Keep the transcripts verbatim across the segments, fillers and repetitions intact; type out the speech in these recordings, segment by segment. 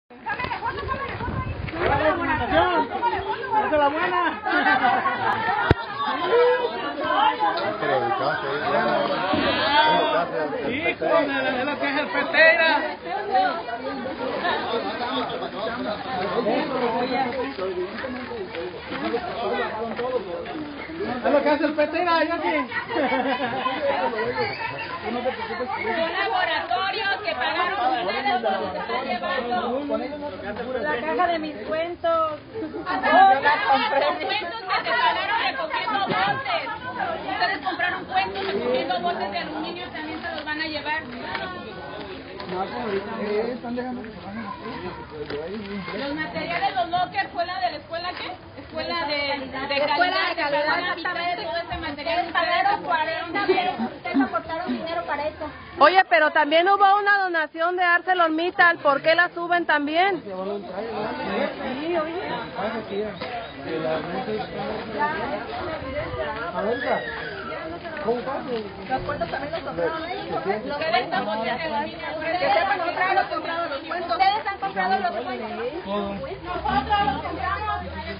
¡Esa es la buena! ¡Hijo, es lo que es el Peteira! Es lo que hace el Peteira, yo aquí. Son laboratorios que pagaron ustedes donde se están llevando la caja de mis cuentos. los cuentos que se pagaron recogiendo botes. Ustedes compraron cuentos recogiendo botes de aluminio, también se los van a llevar. Los materiales, los lockers, ¿escuela de la escuela qué? Escuela de, de calidad, de calidad, todo ese material. Pagaron cuarenta pesos, ustedes aportaron dinero para eso. Oye, pero también hubo una donación de ArcelorMittal, ¿por qué la suben también? Sí, oye. Los cuentos también los compraron ellos, ¿correcto? Ustedes están comprando aluminio. Que sepan, nosotros los compramos los cuentos. Ustedes han comprado los cuentos. Nosotros los compramos.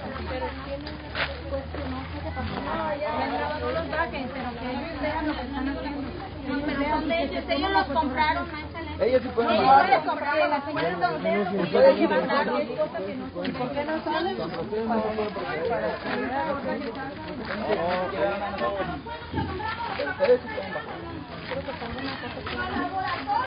No los bajen, pero que ellos vean lo que están haciendo. Pero son de ellos, ellos los compraron, Ángeles. Ellos sí pueden Ellos pueden comprar, las señoras de ustedes, ustedes sí mandaron. ¿Y por qué no salen? Ustedes sí pueden bajar.